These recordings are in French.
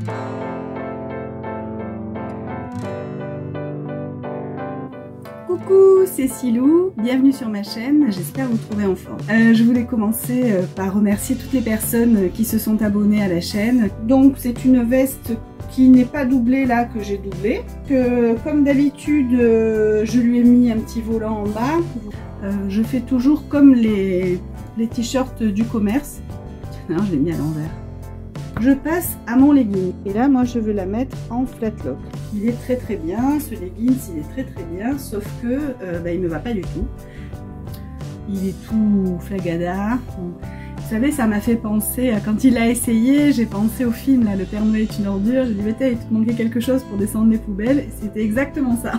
Coucou, c'est Silou, bienvenue sur ma chaîne, j'espère vous trouver en forme. Je voulais commencer par remercier toutes les personnes qui se sont abonnées à la chaîne. Donc c'est une veste qui n'est pas doublée là, que j'ai doublée. Comme d'habitude, je lui ai mis un petit volant en bas. Je fais toujours comme les t-shirts du commerce. Non, je l'ai mis à l'envers. Je passe à mon legging. Et là, moi, je veux la mettre en flat lock. Il est très bien, ce legging, il est très bien, sauf que il me va pas du tout. Il est tout flagada. Vous savez, ça m'a fait penser, quand il l'a essayé, j'ai pensé au film, là, Le Père Noël est une ordure. J'ai dit, mais il te manquait quelque chose pour descendre les poubelles. Et c'était exactement ça.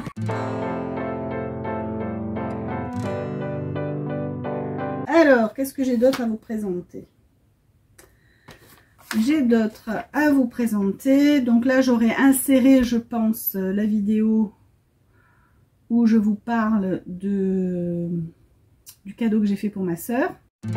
Alors, qu'est-ce que j'ai d'autre à vous présenter? J'ai d'autres à vous présenter. Donc là, j'aurais inséré, je pense, la vidéo où je vous parle du cadeau que j'ai fait pour ma sœur.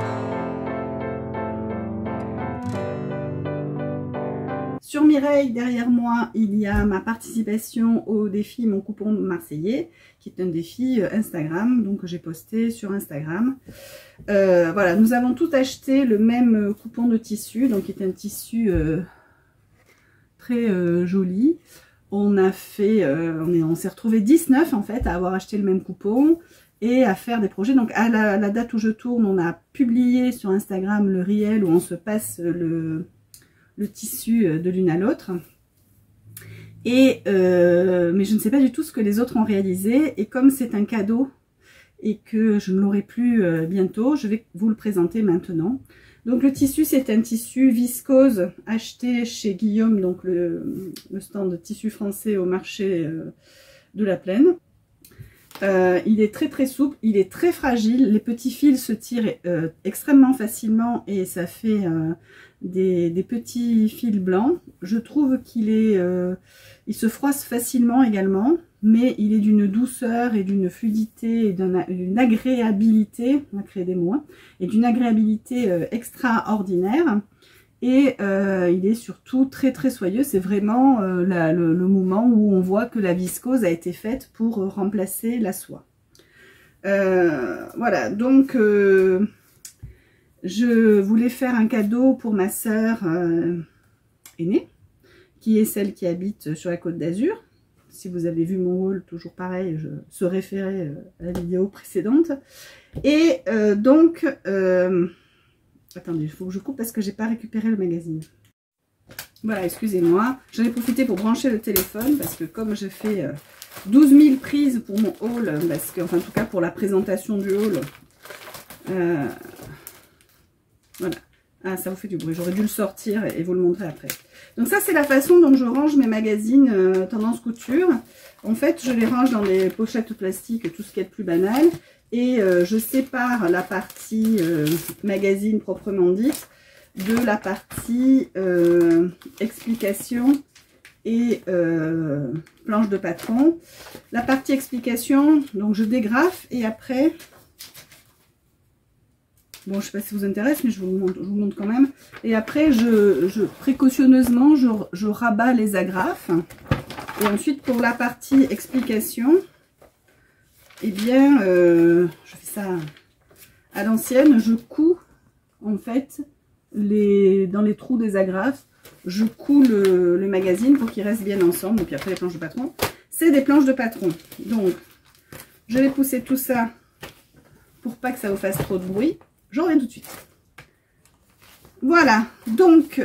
Sur Mireille, derrière moi, il y a ma participation au défi Mon coupon marseillais, qui est un défi Instagram, donc que j'ai posté sur Instagram. Voilà, nous avons tout acheté le même coupon de tissu, donc qui est un tissu très joli. On a fait, on s'est retrouvé 19 en fait à avoir acheté le même coupon et à faire des projets. Donc à la date où je tourne, on a publié sur Instagram le réel où on se passe le tissu de l'une à l'autre. Et mais je ne sais pas du tout ce que les autres ont réalisé. Et comme c'est un cadeau et que je ne l'aurai plus bientôt, je vais vous le présenter maintenant. Donc le tissu, c'est un tissu viscose acheté chez Guillaume, donc le stand de tissu français au marché de la Plaine. Il est très souple, il est très fragile, les petits fils se tirent extrêmement facilement et ça fait des petits fils blancs. Je trouve qu'il il se froisse facilement également, mais il est d'une douceur et d'une fluidité et d'une agréabilité, on va créer des mots, et d'une agréabilité extraordinaire. Et il est surtout très soyeux. C'est vraiment le moment où on voit que la viscose a été faite pour remplacer la soie. Voilà, donc je voulais faire un cadeau pour ma sœur aînée, qui est celle qui habite sur la Côte d'Azur. Si vous avez vu mon haul, toujours pareil, je se référer à la vidéo précédente. Et donc... attendez, il faut que je coupe parce que j'ai pas récupéré le magazine. Voilà, excusez-moi. J'en ai profité pour brancher le téléphone parce que comme j'ai fait 12 000 prises pour mon haul, parce que, enfin en tout cas pour la présentation du haul, voilà. Ah, ça vous fait du bruit. J'aurais dû le sortir et vous le montrer après. Donc ça, c'est la façon dont je range mes magazines tendance couture. En fait, je les range dans des pochettes plastiques, tout ce qui est de plus banal. Et je sépare la partie magazine proprement dite de la partie explication et planche de patron. La partie explication, donc je dégrafe et après, bon je ne sais pas si ça vous intéresse mais je vous montre quand même. Et après précautionneusement je rabats les agrafes. Et ensuite pour la partie explication, eh bien, je fais ça à l'ancienne, je couds en fait dans les trous des agrafes, je couds le magazine pour qu'il reste bien ensemble. Et puis après les planches de patron, c'est des planches de patron. Donc, je vais pousser tout ça pour pas que ça vous fasse trop de bruit. Je reviens tout de suite. Voilà, donc...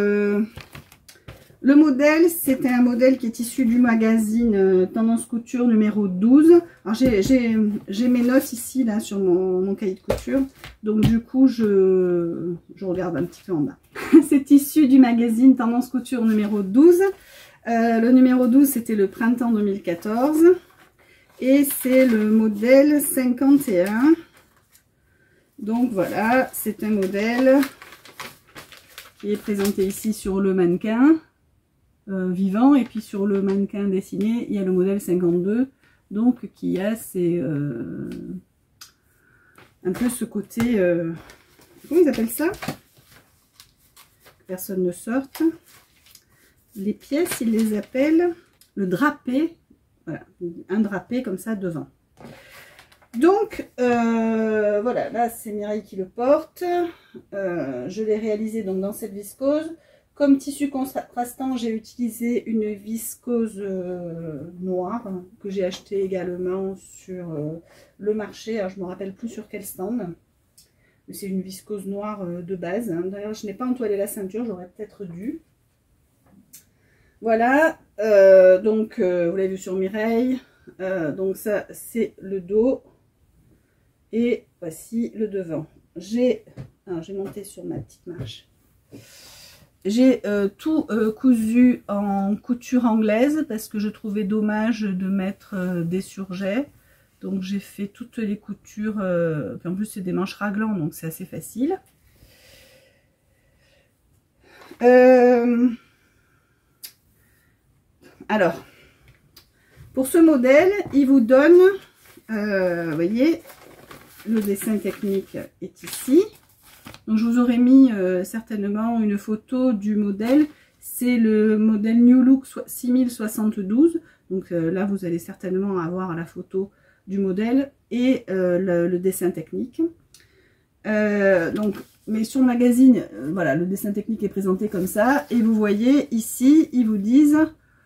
le modèle, c'est un modèle qui est issu du magazine Tendance Couture numéro 12. Alors j'ai mes notes ici là sur mon cahier de couture. Donc du coup je regarde un petit peu en bas. C'est issu du magazine Tendance Couture numéro 12. Le numéro 12 c'était le printemps 2014. Et c'est le modèle 51. Donc voilà, c'est un modèle qui est présenté ici sur le mannequin. Vivant, et puis sur le mannequin dessiné il y a le modèle 52 donc qui a un peu ce côté comment ils appellent ça, que personne ne sorte, les pièces, ils les appellent le drapé. Voilà, un drapé comme ça devant. Donc, voilà, là c'est Mireille qui le porte. Je l'ai réalisé donc dans cette viscose. Comme tissu contrastant, j'ai utilisé une viscose noire que j'ai acheté également sur le marché. Alors, je ne me rappelle plus sur quel stand. Mais c'est une viscose noire de base. D'ailleurs, je n'ai pas entoilé la ceinture, j'aurais peut-être dû. Voilà, donc vous l'avez vu sur Mireille. Donc ça, c'est le dos. Et voici le devant. J'ai monté sur ma petite marche. J'ai tout cousu en couture anglaise parce que je trouvais dommage de mettre des surjets. Donc j'ai fait toutes les coutures. Puis en plus c'est des manches raglan, donc c'est assez facile. Alors, pour ce modèle, il vous donne, vous voyez, le dessin technique est ici. Donc je vous aurais mis certainement une photo du modèle. C'est le modèle New Look 6072. Donc là, vous allez certainement avoir la photo du modèle et le dessin technique. Mais sur le magazine, voilà, le dessin technique est présenté comme ça. Et vous voyez ici, ils vous disent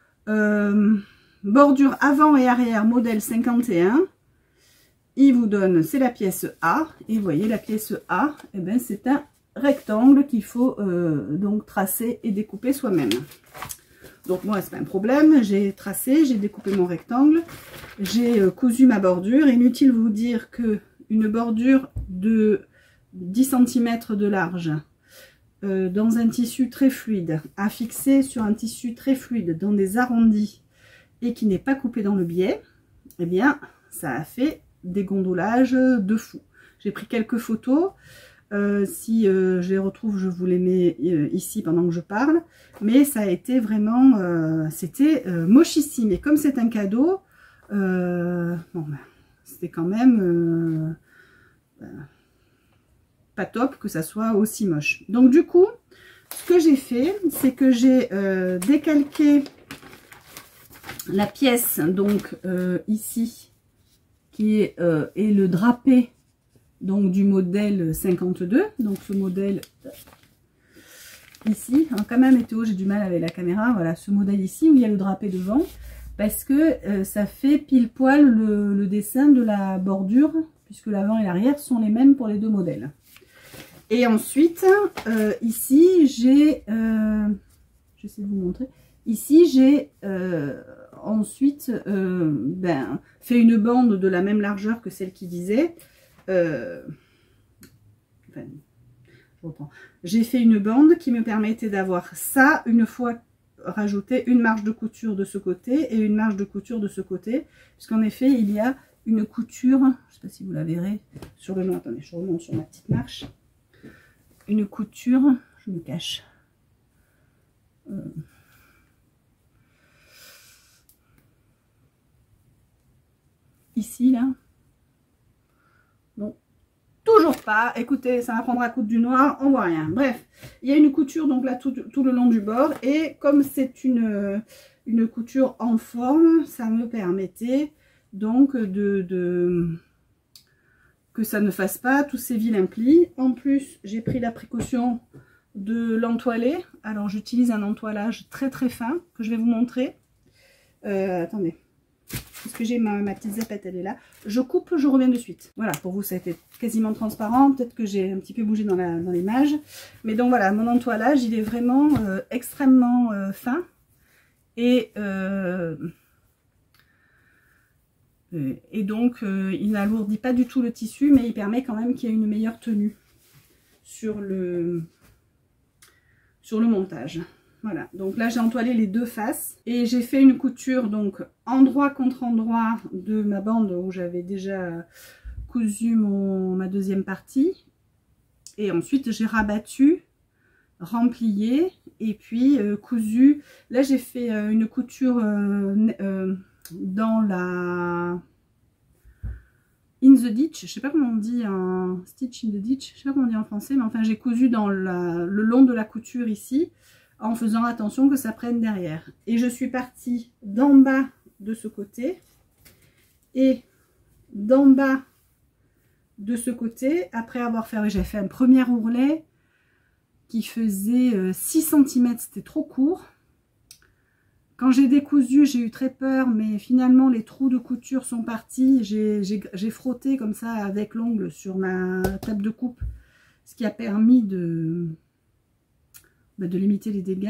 bordure avant et arrière modèle 51. Il vous donne, c'est la pièce A, et vous voyez la pièce A, eh ben, c'est un rectangle qu'il faut donc tracer et découper soi-même. Donc moi, c'est pas un problème, j'ai tracé, j'ai découpé mon rectangle, j'ai cousu ma bordure. Inutile vous dire que une bordure de 10 cm de large dans un tissu très fluide, à fixer sur un tissu très fluide dans des arrondis et qui n'est pas coupé dans le biais, eh bien, ça a fait des gondolages de fou. J'ai pris quelques photos. Si je les retrouve, je vous les mets ici pendant que je parle. Mais ça a été vraiment... c'était mochissime. Et comme c'est un cadeau, bon, c'était quand même pas top que ça soit aussi moche. Donc du coup, ce que j'ai fait, c'est que j'ai décalqué la pièce, donc ici, qui est le drapé donc du modèle 52. Donc ce modèle ici, hein, quand même Météo, j'ai du mal avec la caméra. Voilà, ce modèle ici où il y a le drapé devant, parce que ça fait pile poil le dessin de la bordure, puisque l'avant et l'arrière sont les mêmes pour les deux modèles. Et ensuite, ici, j'ai, j'essaie de vous montrer, ici, j'ai ensuite fait une bande de la même largeur que celle qui disait. Enfin, je reprends. J'ai fait une bande qui me permettait d'avoir ça une fois rajouté une marge de couture de ce côté et une marge de couture de ce côté, puisqu'en effet, il y a une couture, je ne sais pas si vous la verrez sur le nom. Attendez, je remonte sur ma petite marche. Une couture, je me cache. Ici, là. Non, toujours pas. Écoutez, ça va prendre à coup du noir, on voit rien. Bref, il y a une couture donc là tout le long du bord. Et comme c'est une couture en forme, ça me permettait donc que ça ne fasse pas tous ces vilains plis. En plus, j'ai pris la précaution de l'entoiler. Alors, j'utilise un entoilage très très fin que je vais vous montrer. Attendez, parce que j'ai ma petite zapette, elle est là. Je coupe, je reviens de suite. Voilà, pour vous, ça a été quasiment transparent. Peut-être que j'ai un petit peu bougé dans l'image. Mais donc voilà, mon entoilage, il est vraiment extrêmement fin. Et donc, il n'alourdit pas du tout le tissu, mais il permet quand même qu'il y ait une meilleure tenue sur le montage. Voilà, donc là j'ai entoilé les deux faces et j'ai fait une couture donc endroit contre endroit de ma bande où j'avais déjà cousu ma deuxième partie. Et ensuite j'ai rabattu, remplié et puis cousu. Là j'ai fait une couture dans la in the ditch, je sais pas comment on dit, un stitch in the ditch, je sais pas comment on dit en français, mais enfin j'ai cousu dans le long de la couture ici, en faisant attention que ça prenne derrière. Et je suis partie d'en bas de ce côté et d'en bas de ce côté, après avoir fait, j'ai fait un premier ourlet qui faisait 6 cm, c'était trop court. Quand j'ai décousu, j'ai eu très peur, mais finalement les trous de couture sont partis. J'ai frotté comme ça avec l'ongle sur ma table de coupe, ce qui a permis de limiter les dégâts.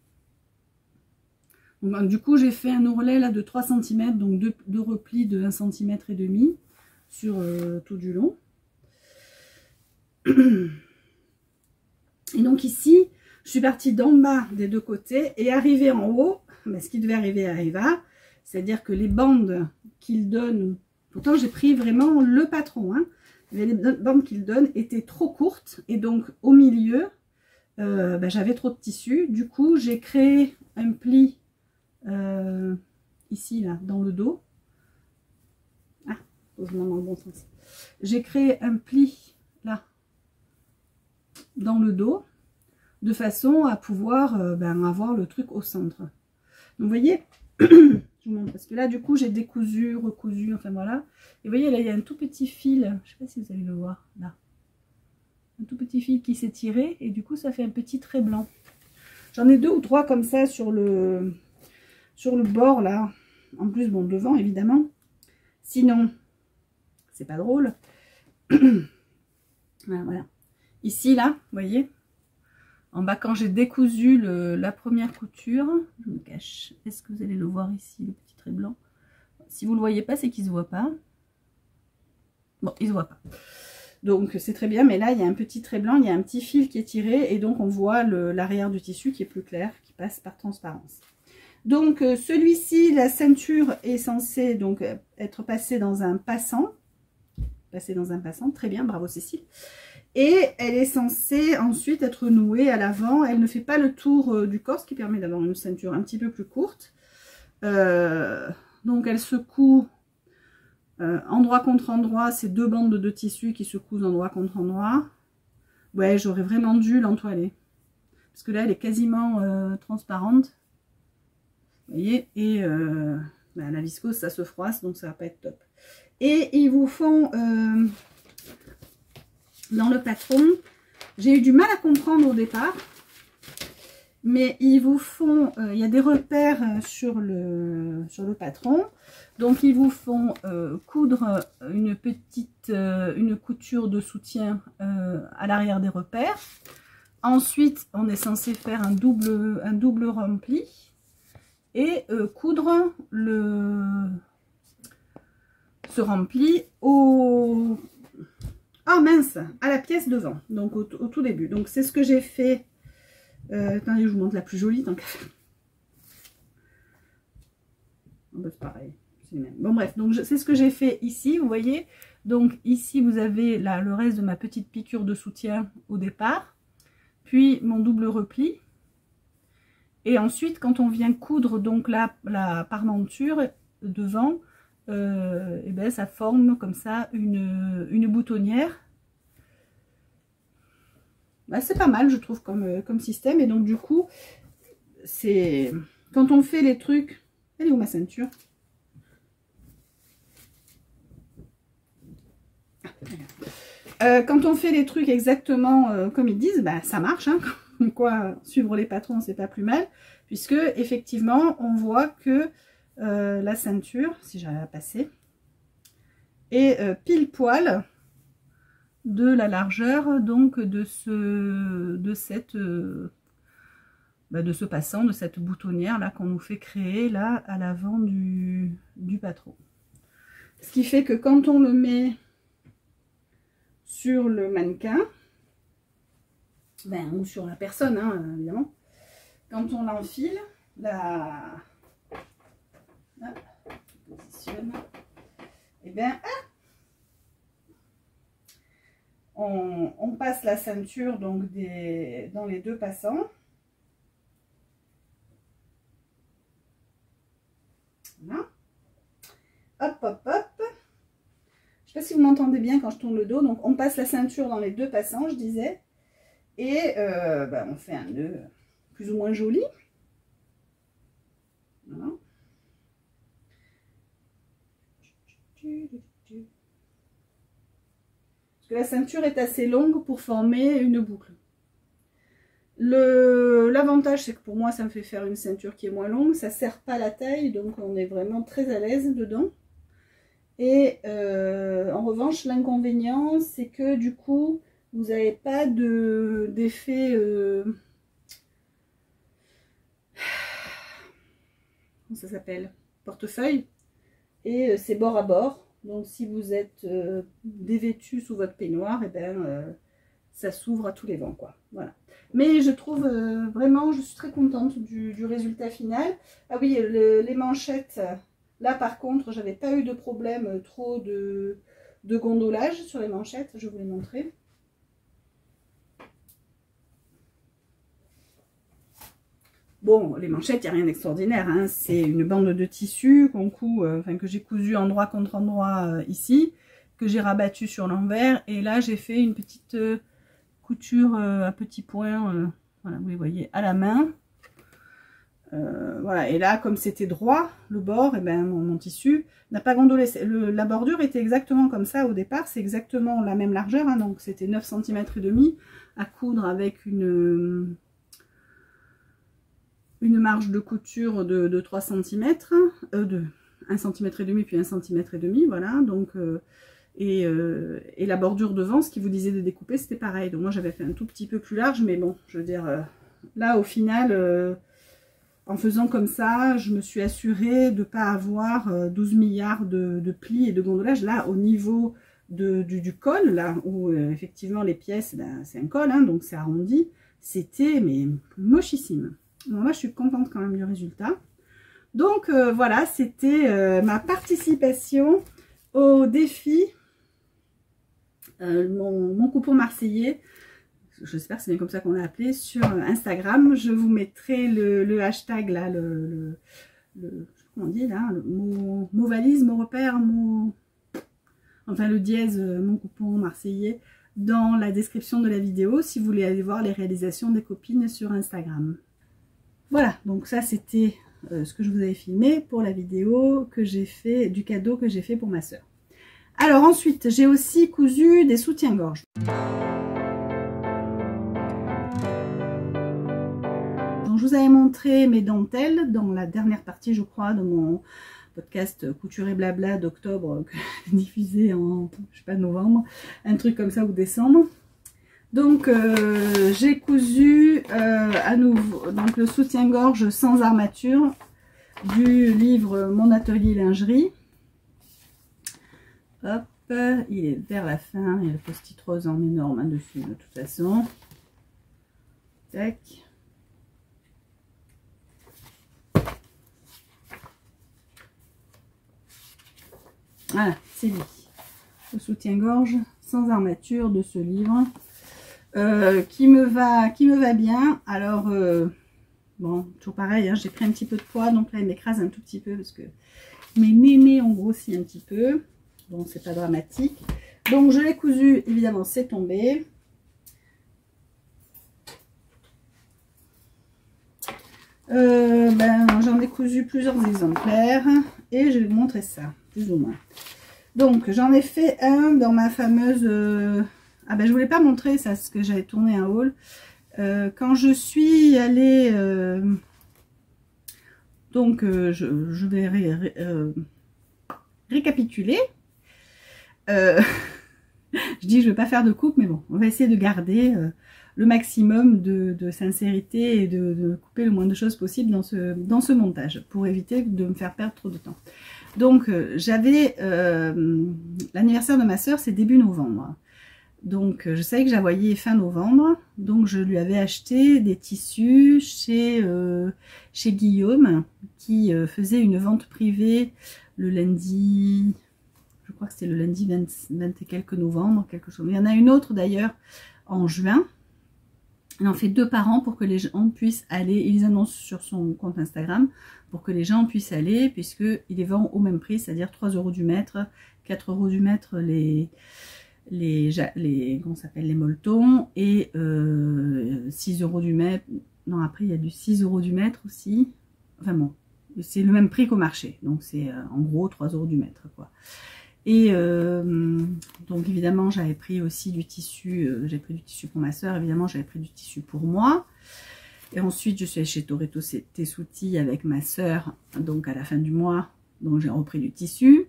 Donc, du coup, j'ai fait un ourlet là de 3 cm, donc deux replis de 1,5 cm sur tout du long. Et donc ici, je suis partie d'en bas des deux côtés et arrivée en haut, mais ce qui devait arriver arriva, c'est-à-dire que les bandes qu'il donne, pourtant j'ai pris vraiment le patron, hein, mais les bandes qu'il donne étaient trop courtes et donc au milieu, j'avais trop de tissu. Du coup, j'ai créé un pli ici, là, dans le dos. Ah, heureusement dans le bon sens. J'ai créé un pli là, dans le dos, de façon à pouvoir avoir le truc au centre. Donc, vous voyez, je vous montre, parce que là, du coup, j'ai décousu, recousu, enfin voilà. Et vous voyez, là, il y a un tout petit fil, je ne sais pas si vous allez le voir, là. Un tout petit fil qui s'est tiré, et du coup, ça fait un petit trait blanc. J'en ai 2 ou 3 comme ça sur le bord, là. En plus, bon, devant, évidemment. Sinon, c'est pas drôle. Voilà. Ici, là, vous voyez, en bas, quand j'ai décousu la première couture, je me cache. Est-ce que vous allez le voir ici, le petit trait blanc? Si vous ne le voyez pas, c'est qu'il ne se voit pas. Bon, il ne se voit pas. Donc, c'est très bien, mais là, il y a un petit trait blanc, il y a un petit fil qui est tiré, et donc, on voit l'arrière du tissu qui est plus clair, qui passe par transparence. Donc, celui-ci, la ceinture est censée donc être passée dans un passant. Très bien, bravo Cécile. Et elle est censée ensuite être nouée à l'avant. Elle ne fait pas le tour du corps, ce qui permet d'avoir une ceinture un petit peu plus courte. Donc elle se coud endroit contre endroit. C'est 2 bandes de tissu qui se cousent endroit contre endroit. Ouais, j'aurais vraiment dû l'entoiler. Parce que là, elle est quasiment transparente. Vous voyez, et la viscose, ça se froisse, donc ça va pas être top. Et ils vous font... dans le patron, j'ai eu du mal à comprendre au départ, mais ils vous font, il y a des repères sur le patron, donc ils vous font coudre une couture de soutien à l'arrière des repères. Ensuite, on est censé faire un double rempli et coudre ce rempli au... Ah mince, à la pièce devant, donc au tout début. Donc c'est ce que j'ai fait. Attendez, je vous montre la plus jolie tant qu'à faire. C'est pareil. Bon bref, donc c'est ce que j'ai fait ici, vous voyez. Donc ici vous avez là le reste de ma petite piqûre de soutien au départ. Puis mon double repli. Et ensuite quand on vient coudre donc la parmenture devant, et ben ça forme comme ça une boutonnière. Bah, c'est pas mal je trouve comme système. Et donc du coup c'est quand on fait les trucs, elle est où ma ceinture? Quand on fait les trucs exactement comme ils disent, bah, ça marche, hein. Quoi, suivre les patrons c'est pas plus mal, puisque effectivement on voit que la ceinture, si j'arrive à passer, est pile poil de la largeur donc de ce passant, de cette boutonnière là qu'on nous fait créer là à l'avant du patron. Ce qui fait que quand on le met sur le mannequin, ou sur la personne, hein, évidemment, quand on l'enfile, positionne, et bien on passe la ceinture donc dans les 2 passants. Voilà. Hop, hop, hop. Je ne sais pas si vous m'entendez bien quand je tourne le dos. Donc on passe la ceinture dans les 2 passants, je disais. Et on fait un nœud plus ou moins joli. Voilà. Parce que la ceinture est assez longue pour former une boucle. L'avantage, c'est que pour moi, ça me fait faire une ceinture qui est moins longue. Ça ne serre pas la taille, donc on est vraiment très à l'aise dedans. Et en revanche, l'inconvénient, c'est que du coup, vous n'avez pas d'effet... comment ça s'appelle? Portefeuille. Et c'est bord à bord. Donc si vous êtes dévêtu sous votre peignoir, et ben, ça s'ouvre à tous les vents, quoi. Voilà. Mais je trouve vraiment, je suis très contente du résultat final. Ah oui, les manchettes, là par contre, j'avais pas eu de problème trop de gondolage sur les manchettes. Je vais vous les montrer. Bon, les manchettes, il n'y a rien d'extraordinaire, hein. C'est une bande de tissu que j'ai cousu endroit contre endroit ici, que j'ai rabattu sur l'envers. Et là, j'ai fait une petite couture à petits points, voilà, vous les voyez, à la main. Voilà, et là, comme c'était droit, le bord, et ben, mon tissu n'a pas gondolé. La bordure était exactement comme ça au départ, c'est exactement la même largeur, hein, donc c'était 9 cm et demi à coudre avec une marge de couture de 3 cm, de 1 cm et demi puis 1 cm et demi, voilà, donc et la bordure devant, ce qui vous disait de découper, c'était pareil. Donc moi j'avais fait un tout petit peu plus large, mais bon, je veux dire, là au final, en faisant comme ça, je me suis assurée de ne pas avoir 12 milliards de plis et de gondolage. Là, au niveau du col, là où effectivement les pièces, ben, c'est un col, hein, donc c'est arrondi, c'était mais mochissime. Donc là, je suis contente quand même du résultat. Donc voilà, c'était ma participation au défi mon coupon marseillais. J'espère que c'est bien comme ça qu'on l'a appelé, sur Instagram. Je vous mettrai le hashtag là, comment on dit là, le mot valise, mot repère, enfin le dièse, mon coupon marseillais, dans la description de la vidéo si vous voulez aller voir les réalisations des copines sur Instagram. Voilà, donc ça c'était ce que je vous avais filmé pour la vidéo que j'ai fait, du cadeau que j'ai fait pour ma soeur. Alors ensuite, j'ai aussi cousu des soutiens-gorge. Donc je vous avais montré mes dentelles dans la dernière partie, je crois, de mon podcast Couture et Blabla d'octobre, que j'ai diffusé en, je sais pas, novembre, un truc comme ça, ou décembre. Donc j'ai cousu à nouveau donc le soutien-gorge sans armature du livre Mon atelier lingerie. Hop, il est vers la fin, il y a le post-it rose en énorme hein, dessus de toute façon. Tac. Voilà, c'est lui. Le soutien-gorge sans armature de ce livre. Qui me va bien. Alors bon, toujours pareil, hein, j'ai pris un petit peu de poids, donc là il m'écrase un tout petit peu parce que mes mémés ont grossi un petit peu. Bon, c'est pas dramatique. Donc je l'ai cousu, évidemment c'est tombé. J'en ai cousu plusieurs exemplaires et je vais vous montrer ça, plus ou moins. Donc j'en ai fait un dans ma fameuse... Ah ben je voulais pas montrer ça, parce que j'avais tourné un haul. Quand je suis allée... je vais récapituler. Je dis je vais pas faire de coupe, mais bon, on va essayer de garder le maximum de sincérité et de couper le moins de choses possible dans ce montage, pour éviter de me faire perdre trop de temps. Donc j'avais... l'anniversaire de ma soeur, c'est début novembre. Donc je savais que je la voyais fin novembre, donc je lui avais acheté des tissus chez Guillaume, qui faisait une vente privée le lundi, je crois que c'était le lundi 20 et quelques novembre, quelque chose. Il y en a une autre d'ailleurs en juin. Il en fait 2 par an pour que les gens puissent aller, il les annonce sur son compte Instagram, pour que les gens puissent aller, puisqu'il les vend au même prix, c'est-à-dire 3 € du mètre, 4 € du mètre comment s'appelle, les molletons, et 6 € du mètre, Non, après il y a du 6 € du mètre aussi. Enfin bon, c'est le même prix qu'au marché. Donc c'est en gros 3 € du mètre, quoi. Et donc évidemment j'avais pris aussi du tissu, j'ai pris du tissu pour ma soeur, évidemment j'avais pris du tissu pour moi. Et ensuite je suis allée chez Toretto Tessuti avec ma soeur, donc à la fin du mois, donc j'ai repris du tissu.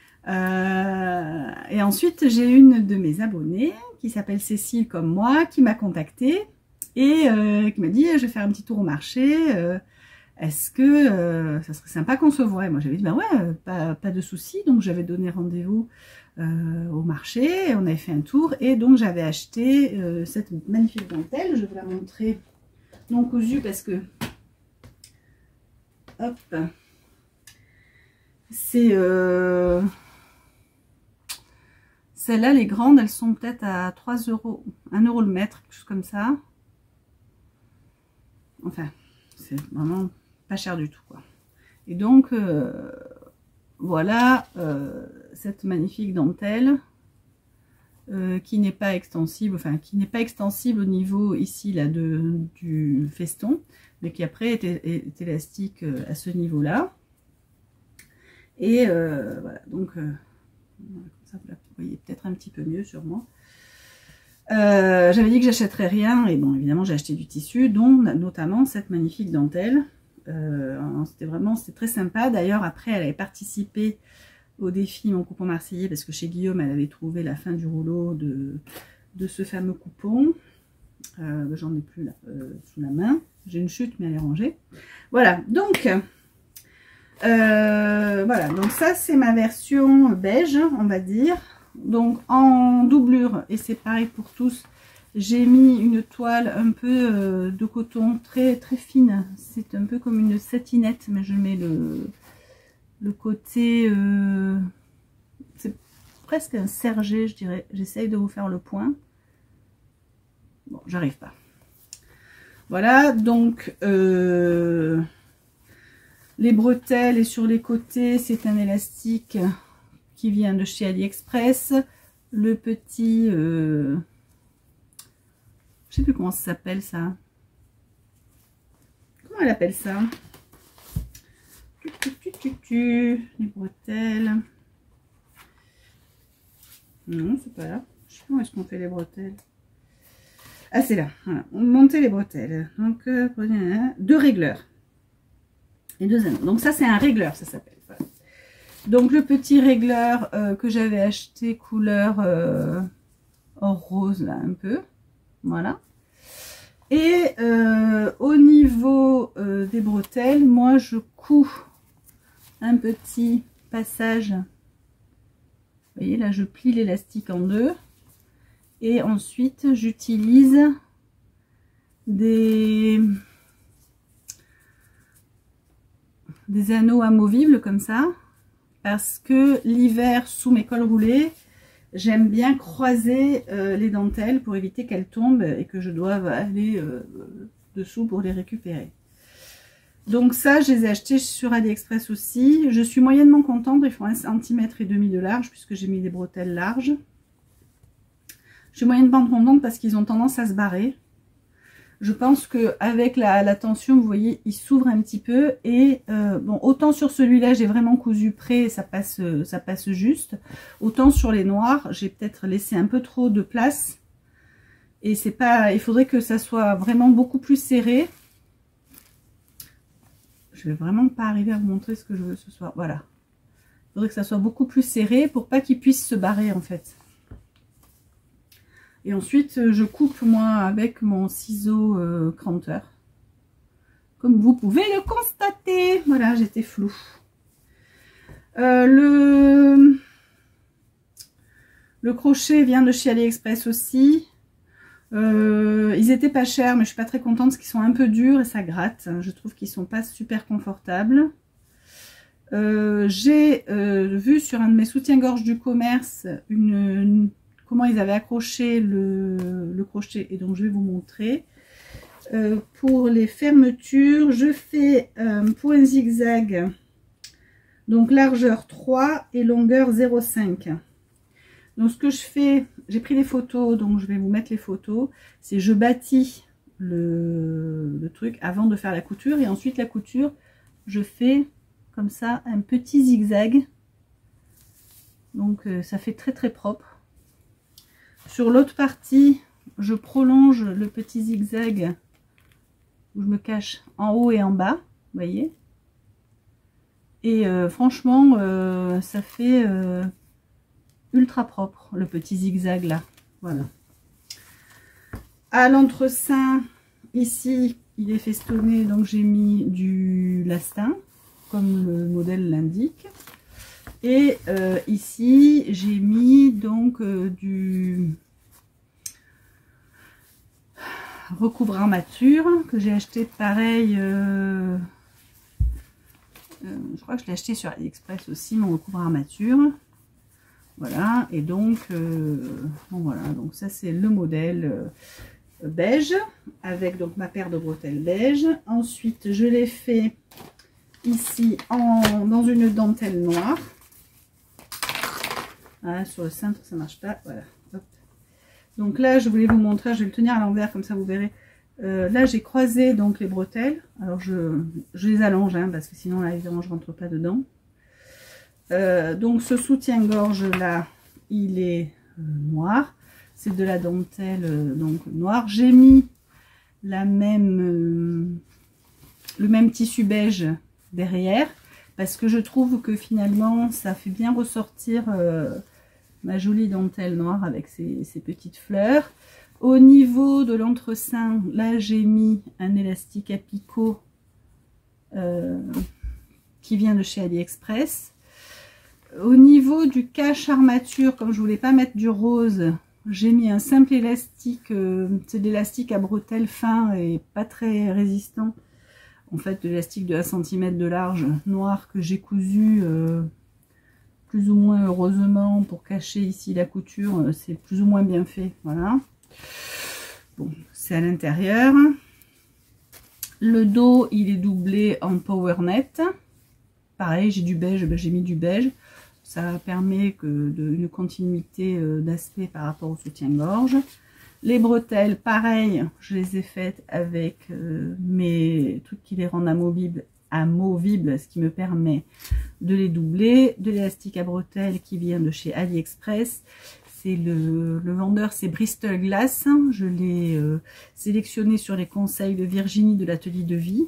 Et ensuite j'ai une de mes abonnées qui s'appelle Cécile comme moi, qui m'a contactée et qui m'a dit je vais faire un petit tour au marché. Est-ce que ça serait sympa qu'on se voit? Et moi j'avais dit ben ouais, pas de souci. Donc j'avais donné rendez-vous au marché, on avait fait un tour et donc j'avais acheté cette magnifique dentelle. Je vais vous la montrer non cousue parce que hop, c'est celles-là, les grandes, elles sont peut-être à 3 €, 1 € le mètre, quelque chose comme ça. Enfin, c'est vraiment pas cher du tout, quoi. Et donc voilà cette magnifique dentelle qui n'est pas extensible, enfin qui n'est pas extensible au niveau ici là du feston, mais qui après est élastique à ce niveau là. Et voilà, donc comme ça vous la voyez peut-être un petit peu mieux sûrement. J'avais dit que j'achèterais rien et bon évidemment j'ai acheté du tissu, dont notamment cette magnifique dentelle. C'était très sympa. D'ailleurs après elle avait participé au défi Mon Coupon Marseillais parce que chez Guillaume elle avait trouvé la fin du rouleau de ce fameux coupon. J'en ai plus là sous la main, j'ai une chute mais elle est rangée. Voilà, donc voilà, donc ça c'est ma version beige, on va dire. Donc en doublure, et c'est pareil pour tous, j'ai mis une toile un peu de coton très très fine. C'est un peu comme une satinette, mais je mets le côté, c'est presque un sergé, je dirais. J'essaye de vous faire le point. Bon, j'arrive pas. Voilà, donc les bretelles et sur les côtés, c'est un élastique qui vient de chez AliExpress. Le petit, je sais plus comment ça s'appelle ça. Comment elle appelle ça? Les bretelles. Non, c'est pas là. Je sais pas où est-ce qu'on fait les bretelles. Ah, c'est là. Voilà. On montait les bretelles. Donc, prenez deux régleurs. Et deux anneaux. Donc, ça, c'est un régleur, ça s'appelle. Voilà. Donc, le petit régleur que j'avais acheté couleur or rose, là, un peu. Voilà. Et au niveau des bretelles, moi, je couds un petit passage. Vous voyez, là, je plie l'élastique en deux. Et ensuite, j'utilise des anneaux amovibles comme ça. Parce que l'hiver, sous mes cols roulés, j'aime bien croiser les dentelles pour éviter qu'elles tombent et que je doive aller dessous pour les récupérer. Donc ça, je les ai achetés sur AliExpress aussi. Je suis moyennement contente, ils font 1,5 cm de large puisque j'ai mis des bretelles larges. Je suis moyennement contente parce qu'ils ont tendance à se barrer. Je pense qu'avec la tension, vous voyez, il s'ouvre un petit peu. Et bon, autant sur celui-là, j'ai vraiment cousu près, ça passe juste. Autant sur les noirs, j'ai peut-être laissé un peu trop de place. Et c'est pas, il faudrait que ça soit vraiment beaucoup plus serré. Je vais vraiment pas arriver à vous montrer ce que je veux ce soir. Voilà. Il faudrait que ça soit beaucoup plus serré pour pas qu'il puisse se barrer en fait. Et ensuite, je coupe moi avec mon ciseau cranteur. Comme vous pouvez le constater. Voilà, j'étais floue. Le crochet vient de chez AliExpress aussi. Ils étaient pas chers, mais je suis pas très contente parce qu'ils sont un peu durs et ça gratte. Je trouve qu'ils sont pas super confortables. J'ai vu sur un de mes soutiens-gorge du commerce comment ils avaient accroché le crochet, et donc je vais vous montrer. Pour les fermetures, je fais pour un zigzag, donc largeur 3 et longueur 0,5. Donc ce que je fais, j'ai pris des photos, donc je vais vous mettre les photos, c'est je bâtis le truc avant de faire la couture. Et ensuite la couture, je fais comme ça un petit zigzag. Donc ça fait très très propre. Sur l'autre partie, je prolonge le petit zigzag où je me cache en haut et en bas, vous voyez. Et franchement, ça fait ultra propre le petit zigzag là. Voilà. À l'entresein, ici, il est festonné, donc j'ai mis du lastin, comme le modèle l'indique. Et ici, j'ai mis donc du recouvre armature que j'ai acheté pareil. Je crois que je l'ai acheté sur AliExpress aussi, mon recouvre armature. Voilà, et donc, bon, voilà, donc ça c'est le modèle beige, avec donc ma paire de bretelles beige. Ensuite, je l'ai fait ici dans une dentelle noire. Voilà, sur le cintre, ça marche pas. Voilà. Hop. Donc là, je voulais vous montrer, je vais le tenir à l'envers, comme ça vous verrez. Là, j'ai croisé donc les bretelles. Alors, je les allonge, hein, parce que sinon, là, évidemment, je rentre pas dedans. Donc, ce soutien-gorge là, il est noir. C'est de la dentelle donc noire. J'ai mis le même tissu beige derrière, parce que je trouve que finalement, ça fait bien ressortir ma jolie dentelle noire avec ces petites fleurs. Au niveau de l'entresein, là j'ai mis un élastique à picot qui vient de chez AliExpress. Au niveau du cache armature, comme je voulais pas mettre du rose, j'ai mis un simple élastique, c'est de l'élastique à bretelles fin et pas très résistant. En fait, de l'élastique de 1 cm de large, noir, que j'ai cousu plus ou moins heureusement pour cacher ici la couture. C'est plus ou moins bien fait, voilà. Bon, c'est à l'intérieur. Le dos, il est doublé en powernet. Pareil, j'ai du beige, ben, j'ai mis du beige. Ça permet une continuité d'aspect par rapport au soutien-gorge. Les bretelles, pareil, je les ai faites avec mes trucs qui les rendent amovibles, ce qui me permet de les doubler. De l'élastique à bretelles qui vient de chez AliExpress. C'est le vendeur, c'est Bristol Glass. Je l'ai sélectionné sur les conseils de Virginie de l'Atelier de Vie.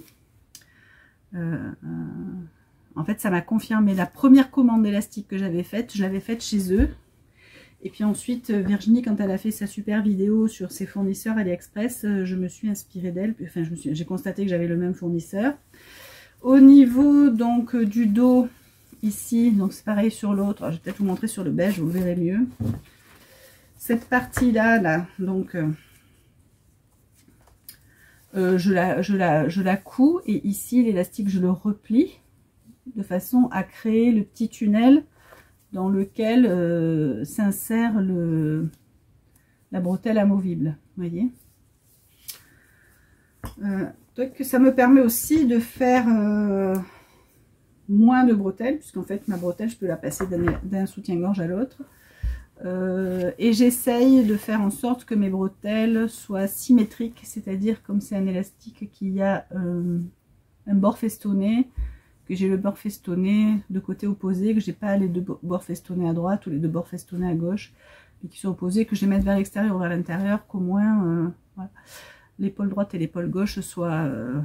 En fait, ça m'a confirmé la première commande d'élastique que j'avais faite. Je l'avais faite chez eux. Et puis ensuite, Virginie, quand elle a fait sa super vidéo sur ses fournisseurs AliExpress, je me suis inspirée d'elle. Enfin, j'ai constaté que j'avais le même fournisseur. Au niveau donc du dos, ici, donc c'est pareil sur l'autre. Je vais peut-être vous montrer sur le beige, vous le verrez mieux. Cette partie-là, donc, je la couds. Et ici, l'élastique, je le replie de façon à créer le petit tunnel dans lequel s'insère la bretelle amovible, vous voyez. Donc ça me permet aussi de faire moins de bretelles, puisqu'en fait ma bretelle je peux la passer d'un soutien-gorge à l'autre. Et j'essaye de faire en sorte que mes bretelles soient symétriques, c'est-à-dire comme c'est un élastique qui a un bord festonné, que j'ai le bord festonné de côté opposé, que j'ai pas les deux bords festonnés à droite ou les deux bords festonnés à gauche, mais qui sont opposés, que je les mette vers l'extérieur ou vers l'intérieur, qu'au moins voilà, l'épaule droite et l'épaule gauche soient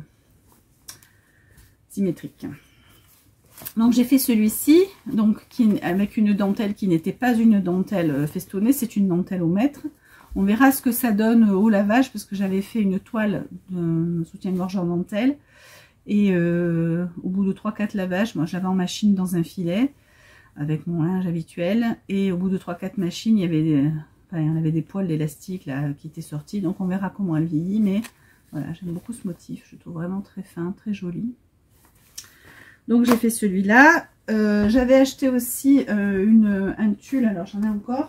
symétriques. Donc j'ai fait celui-ci, donc avec une dentelle qui n'était pas une dentelle festonnée, c'est une dentelle au mètre. On verra ce que ça donne au lavage, parce que j'avais fait une toile de soutien-gorge en dentelle. Et au bout de 3-4 lavages, moi j'avais en machine dans un filet avec mon linge habituel, et au bout de 3-4 machines, il y avait des poils d'élastique là qui étaient sortis, donc on verra comment elle vieillit. Mais voilà, j'aime beaucoup ce motif, je le trouve vraiment très fin, très joli. Donc j'ai fait celui-là. J'avais acheté aussi un tulle, alors j'en ai encore.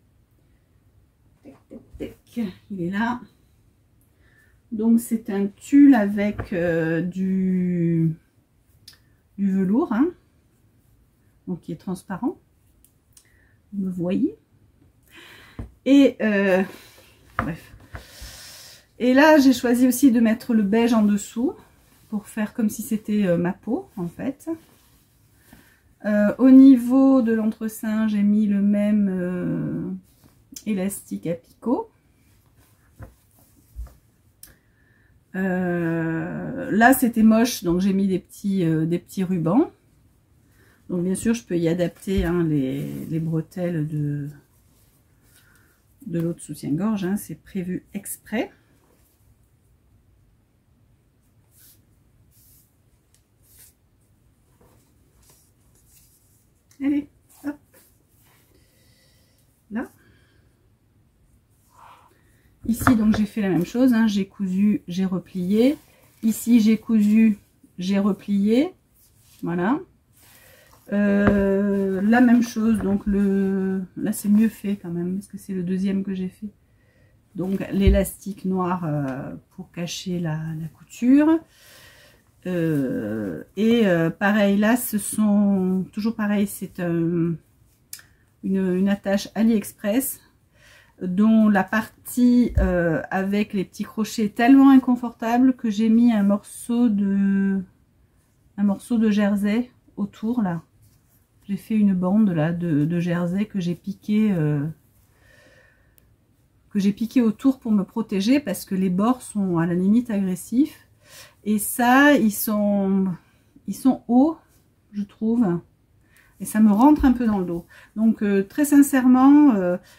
Il est là. Donc c'est un tulle avec du velours, hein, donc qui est transparent, vous me voyez. Et bref, Et là, j'ai choisi aussi de mettre le beige en dessous pour faire comme si c'était ma peau en fait. Au niveau de l'entreseing, j'ai mis le même élastique à picot. Là, c'était moche, donc j'ai mis des petits rubans. Donc bien sûr, je peux y adapter hein, les bretelles de l'autre soutien-gorge, hein, c'est prévu exprès. Allez, hop. Là. Ici, donc j'ai fait la même chose, hein, j'ai cousu, j'ai replié. Ici, j'ai cousu, j'ai replié. Voilà. La même chose, donc là c'est mieux fait quand même, parce que c'est le deuxième que j'ai fait. Donc l'élastique noir pour cacher la couture. Pareil là, ce sont toujours pareil, c'est une attache AliExpress dont la partie avec les petits crochets est tellement inconfortable que j'ai mis un morceau de jersey autour là. J'ai fait une bande là de jersey que j'ai piqué autour pour me protéger parce que les bords sont à la limite agressifs. Et ça, ils sont hauts, je trouve. Et ça me rentre un peu dans le dos. Donc très sincèrement,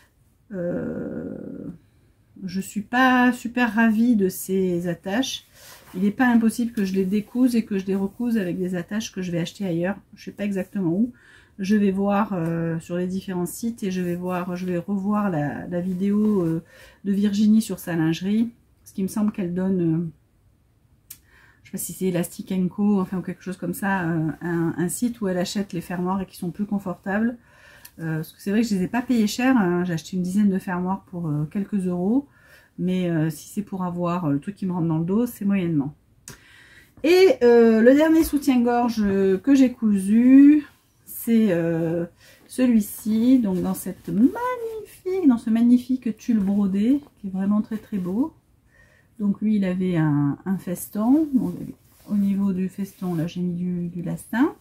je suis pas super ravie de ces attaches. Il n'est pas impossible que je les découse et que je les recouse avec des attaches que je vais acheter ailleurs. Je ne sais pas exactement où. Je vais voir sur les différents sites et je vais revoir la vidéo de Virginie sur sa lingerie. Parce qu'il me semble qu'elle donne, je ne sais pas si c'est Elastic & Co, enfin ou quelque chose comme ça, un site où elle achète les fermoirs et qui sont plus confortables. Parce que c'est vrai que je ne les ai pas payés cher, hein. J'ai acheté une dizaine de fermoirs pour quelques euros. Mais si c'est pour avoir le truc qui me rentre dans le dos, c'est moyennement. Et le dernier soutien-gorge que j'ai cousu, c'est celui-ci. Donc dans ce magnifique tulle brodé, qui est vraiment très très beau. Donc lui, il avait un feston. Donc, au niveau du feston, là, j'ai mis du lastin.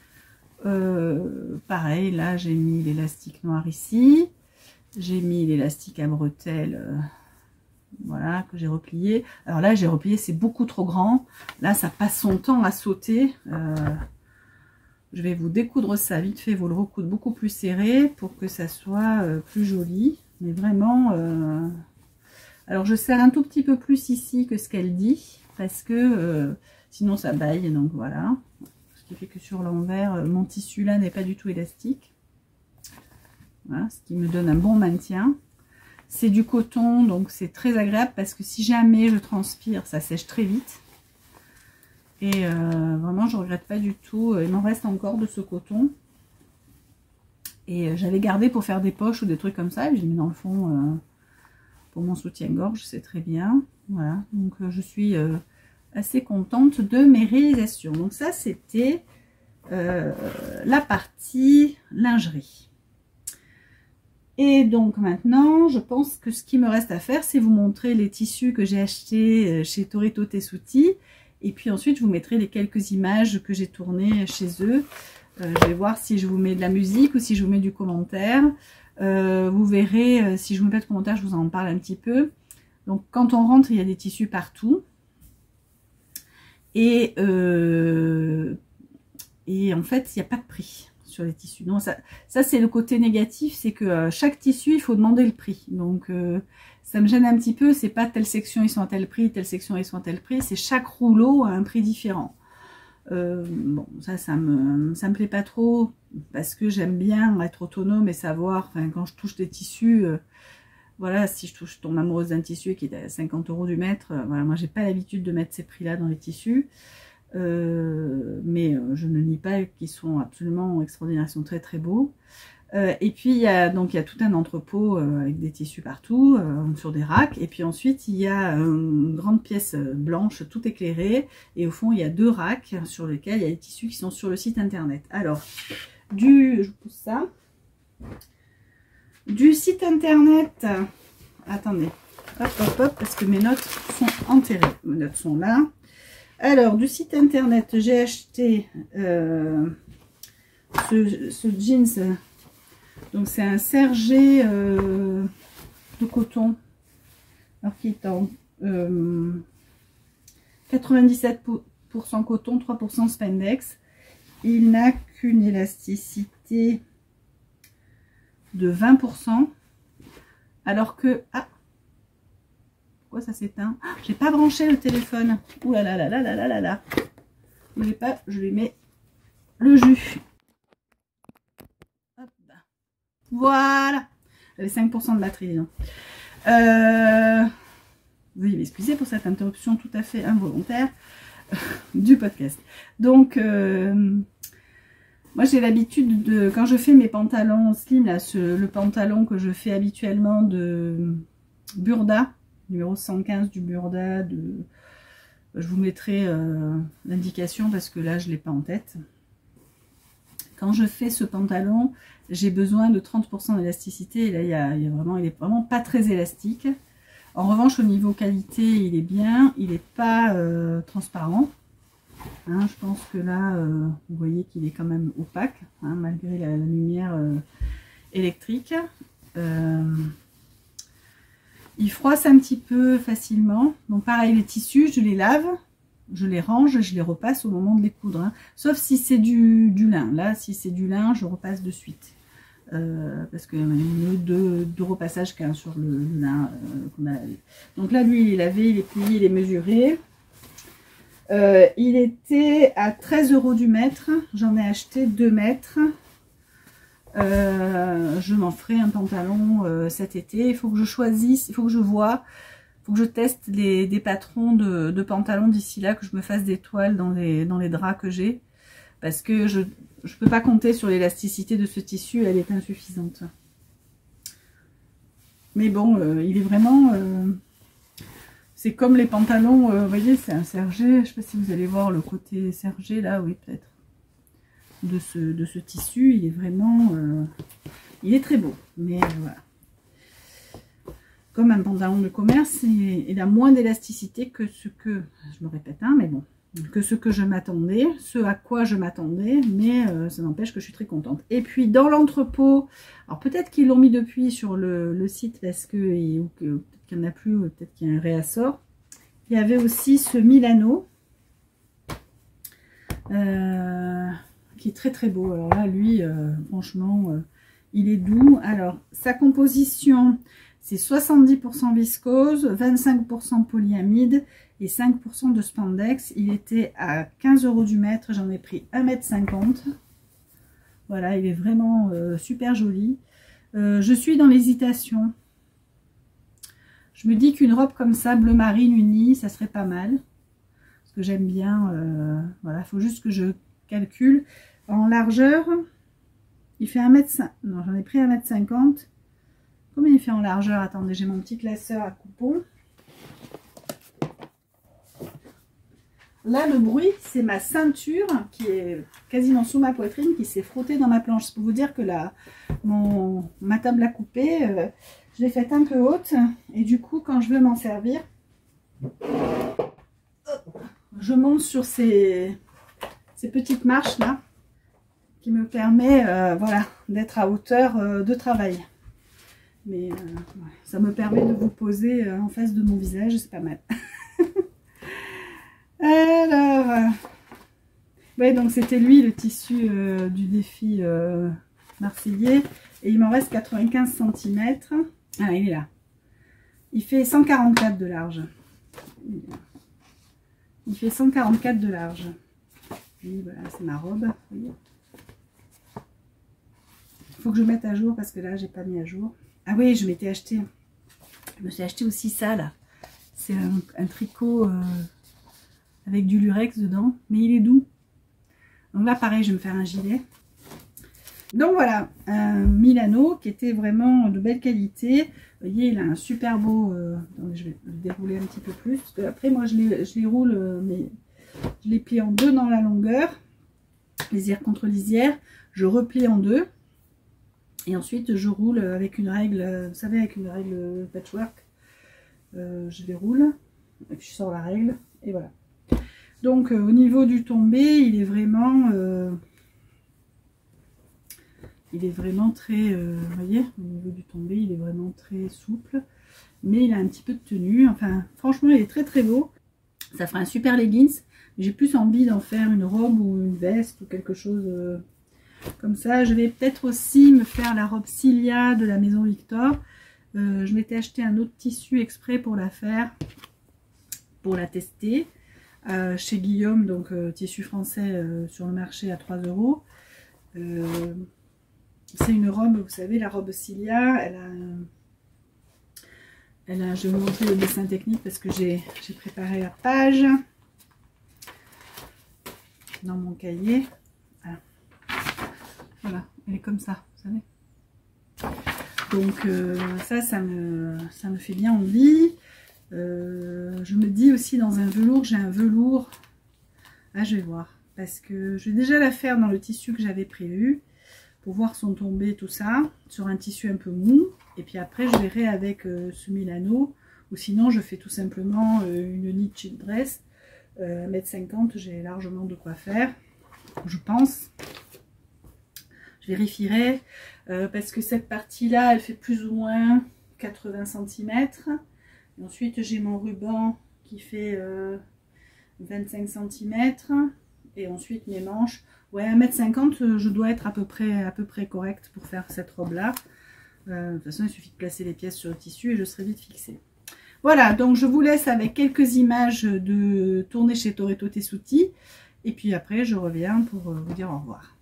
Pareil, là, j'ai mis l'élastique noir ici. J'ai mis l'élastique à bretelles. Voilà, que j'ai replié. Alors là, j'ai replié, c'est beaucoup trop grand. Là, ça passe son temps à sauter. Je vais vous découdre ça vite fait, vous le recoudre beaucoup plus serré pour que ça soit plus joli. Mais vraiment, alors je serre un tout petit peu plus ici que ce qu'elle dit, parce que sinon ça baille, donc voilà. Ce qui fait que sur l'envers, mon tissu là n'est pas du tout élastique. Voilà, ce qui me donne un bon maintien. C'est du coton, donc c'est très agréable parce que si jamais je transpire, ça sèche très vite. Et vraiment, je ne regrette pas du tout. Il m'en reste encore de ce coton. Et j'avais gardé pour faire des poches ou des trucs comme ça. J'ai mis dans le fond pour mon soutien-gorge, c'est très bien. Voilà, donc je suis assez contente de mes réalisations. Donc ça, c'était la partie lingerie. Et donc maintenant, je pense que ce qui me reste à faire, c'est vous montrer les tissus que j'ai achetés chez Torito Tessuti. Et puis ensuite, je vous mettrai les quelques images que j'ai tournées chez eux. Je vais voir si je vous mets de la musique ou si je vous mets du commentaire. Vous verrez, si je vous mets pas de commentaire, je vous en parle un petit peu. Donc quand on rentre, il y a des tissus partout. Et en fait, il n'y a pas de prix sur les tissus. Donc ça c'est le côté négatif, c'est que chaque tissu il faut demander le prix. Donc ça me gêne un petit peu, c'est pas telle section ils sont à tel prix, telle section ils sont à tel prix, c'est chaque rouleau à un prix différent. Bon, ça me plaît pas trop parce que j'aime bien être autonome et savoir, enfin quand je touche des tissus, voilà, si je tombe amoureuse d'un tissu qui est à 50 € du mètre, voilà, moi j'ai pas l'habitude de mettre ces prix là dans les tissus. Mais je ne nie pas qu'ils sont absolument extraordinaires, ils sont très très beaux. Et puis il y a tout un entrepôt avec des tissus partout sur des racks, et puis ensuite il y a une grande pièce blanche tout éclairée, et au fond il y a 2 racks sur lesquels il y a des tissus qui sont sur le site internet. Alors je pousse ça du site internet, attendez, Hop, hop, hop, parce que mes notes sont enterrées. Mes notes sont là. Alors, du site internet, j'ai acheté ce jeans. Donc, c'est un sergé de coton. Alors, qui est en 97% coton, 3% spandex. Il n'a qu'une élasticité de 20%. Alors que... Ah, pourquoi ça s'éteint? J'ai pas branché le téléphone. Ouh là là là là là là là là. Je lui mets le jus. Hop. Voilà. J'avais 5% de batterie. Veuillez m'excuser pour cette interruption tout à fait involontaire du podcast. Donc, moi j'ai l'habitude de, quand je fais mes pantalons slim, là, le pantalon que je fais habituellement de Burda, numéro 115 du Burda, je vous mettrai l'indication parce que là je ne l'ai pas en tête. Quand je fais ce pantalon, j'ai besoin de 30% d'élasticité, et là il est vraiment pas très élastique. En revanche, au niveau qualité, il est bien, il n'est pas transparent. Hein, je pense que là, vous voyez qu'il est quand même opaque, hein, malgré la lumière électrique. Il froisse un petit peu facilement. Donc pareil, les tissus, je les lave, je les range et je les repasse au moment de les coudre. Hein. Sauf si c'est du lin. Là, si c'est du lin, je repasse de suite. Parce qu'il y a deux repassages qu'un sur le lin qu'on a lavé. Donc là, lui, il est lavé, il est plié, il est mesuré. Il était à 13 € du mètre. J'en ai acheté 2 mètres. Je m'en ferai un pantalon cet été. Il faut que je choisisse, il faut que je vois, il faut que je teste des patrons de pantalons d'ici là, que je me fasse des toiles dans les draps que j'ai. Parce que je ne peux pas compter sur l'élasticité de ce tissu, elle est insuffisante. Mais bon, il est vraiment... c'est comme les pantalons, vous voyez, c'est un sergé. Je ne sais pas si vous allez voir le côté sergé, là, oui, peut-être. De ce tissu, il est vraiment... il est très beau, mais voilà. Comme un pantalon de commerce, il a moins d'élasticité que ce que... Je me répète, hein, mais bon. Que ce que je m'attendais, ce à quoi je m'attendais, mais ça n'empêche que je suis très contente. Et puis dans l'entrepôt, alors peut-être qu'ils l'ont mis depuis sur le site parce que peut-être qu'il n'y en a plus, ou peut-être qu'il y a un réassort. Il y avait aussi ce Milano qui est très très beau. Alors là, lui, franchement, il est doux. Alors sa composition, c'est 70% viscose, 25% polyamide et 5% de spandex. Il était à 15 € du mètre, j'en ai pris 1,50 m. Voilà, il est vraiment super joli. Je suis dans l'hésitation. Je me dis qu'une robe comme ça, bleu marine unie, ça serait pas mal. Parce que j'aime bien, voilà, il faut juste que je calcule. En largeur, il fait 1,5 m. Non, j'en ai pris 1,50 m. Combien il fait en largeur? Attendez, j'ai mon petit classeur à coupons. Là, le bruit, c'est ma ceinture qui est quasiment sous ma poitrine, qui s'est frottée dans ma planche. C'est pour vous dire que ma table à couper, je l'ai faite un peu haute. Et du coup, quand je veux m'en servir, je monte sur ces petites marches là, qui me permet voilà, d'être à hauteur de travail. Mais ça me permet de vous poser en face de mon visage, c'est pas mal. Alors, ouais, donc c'était lui le tissu du défi marseillais. Et il m'en reste 95 cm. Ah, il est là. Il fait 144 de large. Il fait 144 de large. Et voilà, c'est ma robe. Il faut que je mette à jour parce que là, j'ai pas mis à jour. Ah oui, je me suis acheté aussi ça là. C'est un tricot avec du lurex dedans, mais il est doux. Donc là, pareil, je vais me faire un gilet. Donc voilà, un Milano qui était vraiment de belle qualité. Vous voyez, il a un super beau... attendez, je vais le dérouler un petit peu plus. Parce que après, moi, je les roule, mais je les plie en deux dans la longueur. Lisière contre lisière. Je replie en deux. Et ensuite, je roule avec une règle, vous savez, avec une règle patchwork. je déroule et puis je sors la règle et voilà. Donc au niveau du tombé, il est vraiment très, vous voyez, au niveau du tombé, il est vraiment très souple, mais il a un petit peu de tenue. Enfin, franchement, il est très très beau. Ça fera un super leggings. J'ai plus envie d'en faire une robe ou une veste ou quelque chose comme ça. Je vais peut-être aussi me faire la robe Cilia de la maison Victor. Je m'étais acheté un autre tissu exprès pour la faire, pour la tester. Chez Guillaume, donc tissu français sur le marché à 3 €. C'est une robe, vous savez, la robe Cilia, je vais vous montrer le dessin technique parce que j'ai préparé la page dans mon cahier. Voilà, elle est comme ça, vous savez. Donc ça me fait bien envie. Je me dis aussi dans un velours, j'ai un velours. Ah, je vais voir. Parce que je vais déjà la faire dans le tissu que j'avais prévu. Pour voir son tombé, tout ça. Sur un tissu un peu mou. Et puis après, je verrai avec ce Milano. Ou sinon, je fais tout simplement une knit cheat dress. 1,50 m, j'ai largement de quoi faire. Je pense. Je vérifierai. Parce que cette partie-là, elle fait plus ou moins 80 cm. Et ensuite, j'ai mon ruban qui fait 25 cm. Et ensuite, mes manches. Ouais, 1,50 m, je dois être à peu près correcte pour faire cette robe-là. De toute façon, il suffit de placer les pièces sur le tissu et je serai vite fixée. Voilà, donc je vous laisse avec quelques images de tournée chez Toretto Tessuti. Et puis après, je reviens pour vous dire au revoir.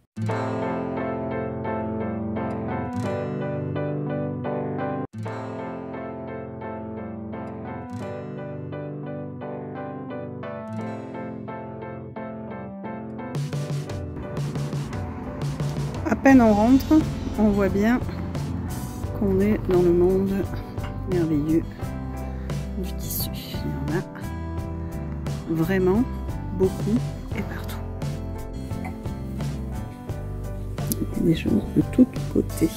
À peine on rentre, on voit bien qu'on est dans le monde merveilleux du tissu. Il y en a vraiment beaucoup et partout. Il y a des choses de tous côtés.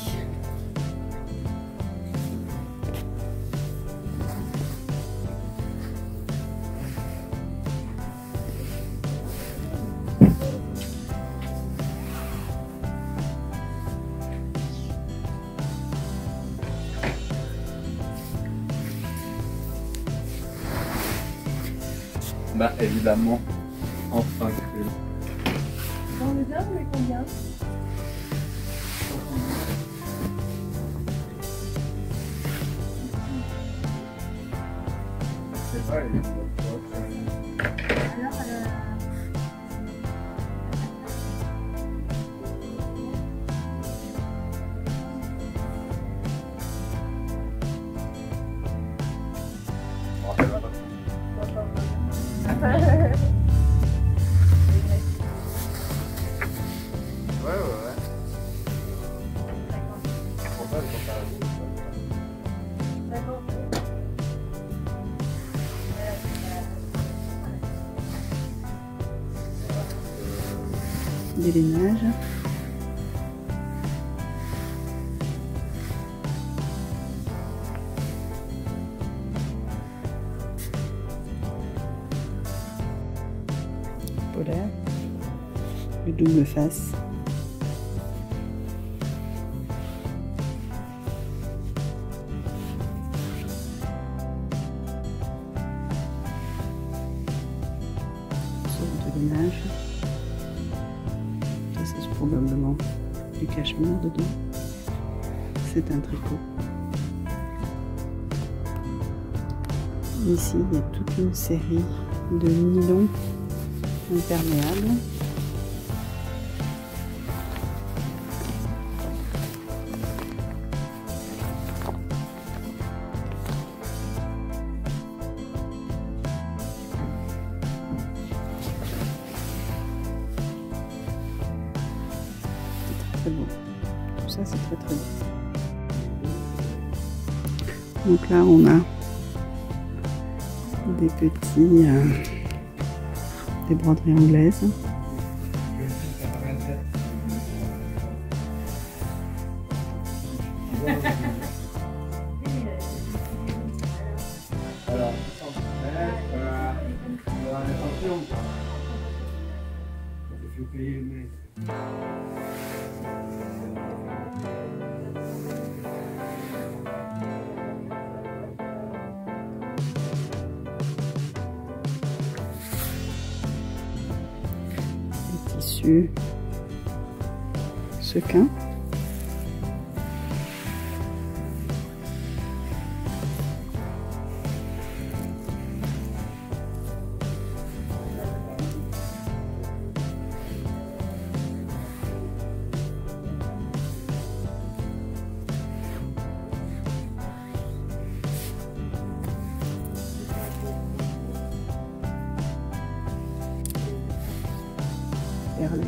Bah évidemment, enfin que... On est bien, mais combien? C'est pas, il Délainage. Polaire. Le double face. Sorte de délainage. C'est probablement du cachemire dedans. C'est un tricot. Ici, il y a toute une série de nylon imperméable. Très beau. Tout ça, c'est très très beau. Donc là, on a des petits des broderies anglaises. Tissu sequin. Perlé.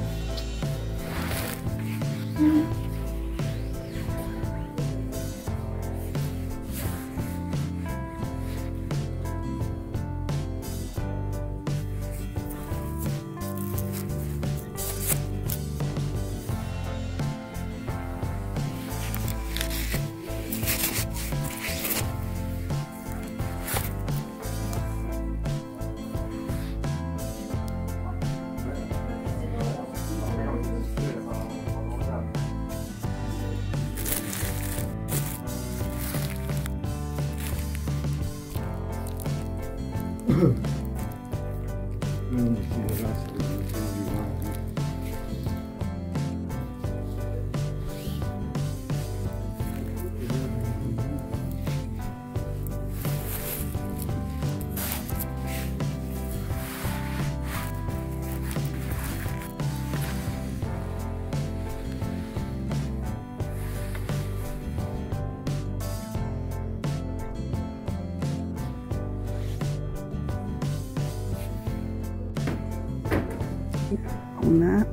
On a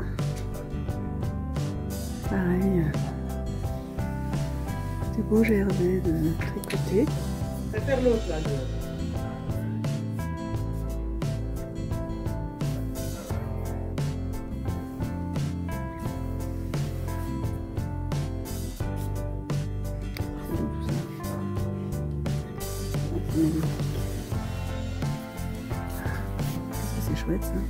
pareil des beaux gerbets de tricoté. Ça va faire l'autre là. C'est chouette ça.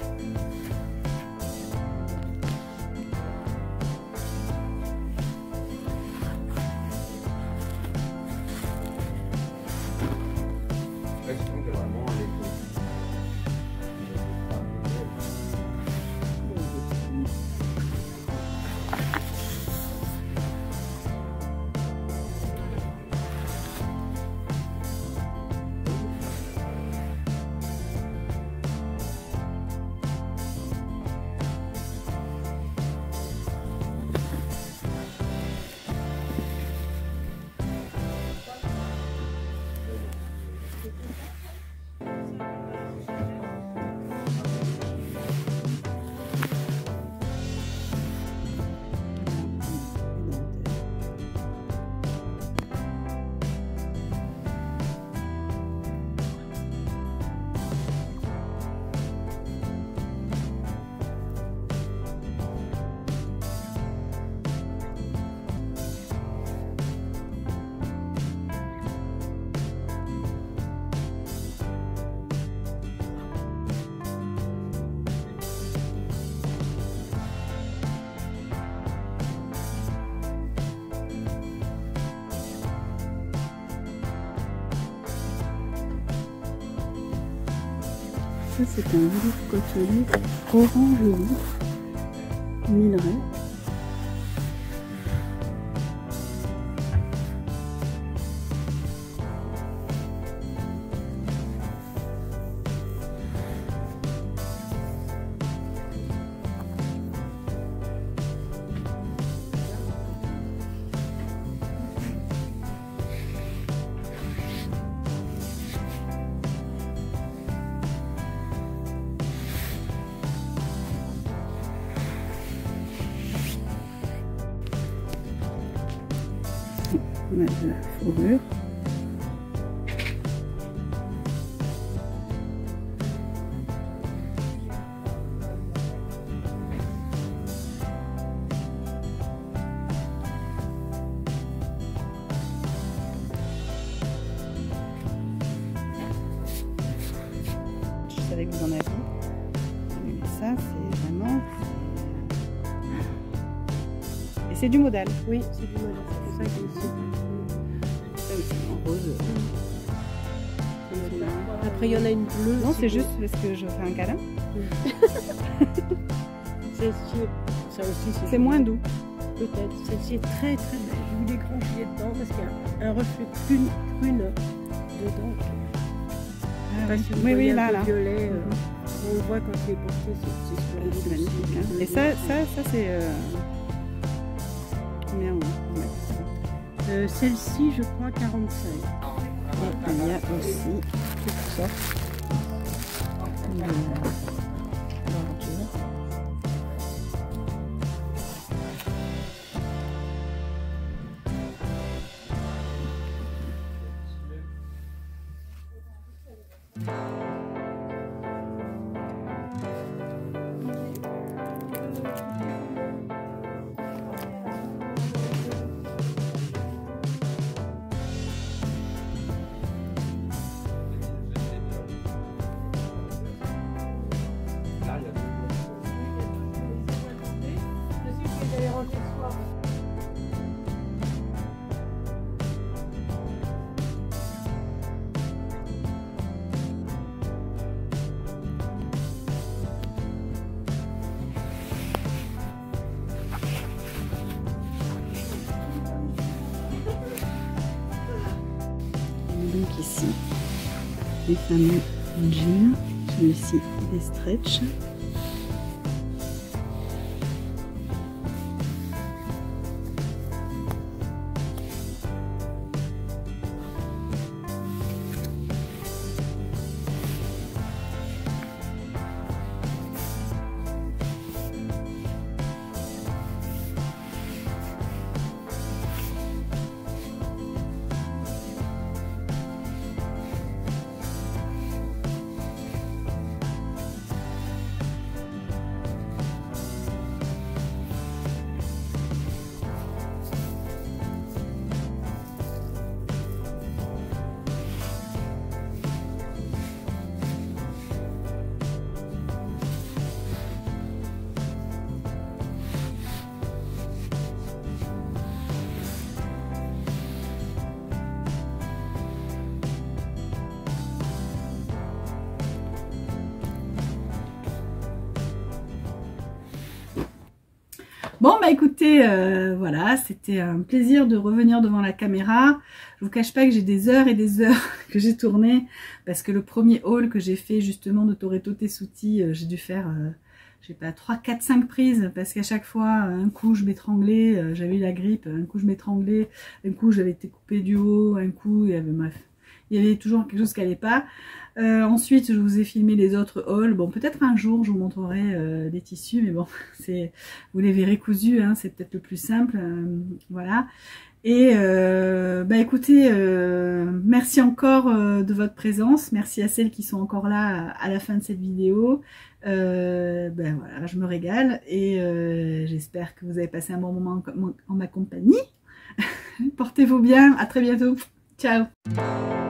Ça c'est un velours cotonné orange vif, minerai. Mettre de la fourrure. Je savais que vous en aviez. Mais ça, c'est vraiment C'est du modèle. Oui, c'est du modèle. C'est pour ça que c'est Ça aussi, en rose. Après, il y en a une bleue. Non, c'est juste parce que je fais un câlin. Celle-ci, ça aussi, C'est moins doux. Peut-être. Celle-ci est très très belle. J'ai vu des grands gilets dedans parce qu'il y a un reflet prune dedans. Ah, oui, oui, là, là. Violet. On le voit quand il est porté, C'est magnifique. Hein. Et ça c'est... Combien on met celle-ci, je crois, 45. Et il y a aussi toutes sortes de bordures. Donc ici, les fameux jeans, celui-ci des stretch. Bon bah écoutez, voilà, c'était un plaisir de revenir devant la caméra. Je vous cache pas que j'ai des heures et des heures que j'ai tourné, parce que le premier haul que j'ai fait justement de Toretto Tessuti, j'ai dû faire, je sais pas, 3, 4, 5 prises, parce qu'à chaque fois, un coup je m'étranglais, j'avais eu la grippe, un coup je m'étranglais, un coup j'avais été coupée du haut, un coup, il y avait, bref, il y avait toujours quelque chose qui n'allait pas. Ensuite, je vous ai filmé les autres hauls. Bon, peut-être un jour, je vous montrerai des tissus, mais bon, vous les verrez cousus, hein, c'est peut-être le plus simple. Voilà. Et bah écoutez, merci encore de votre présence. Merci à celles qui sont encore là à la fin de cette vidéo. Ben voilà, je me régale et j'espère que vous avez passé un bon moment en ma compagnie. Portez-vous bien, à très bientôt. Ciao.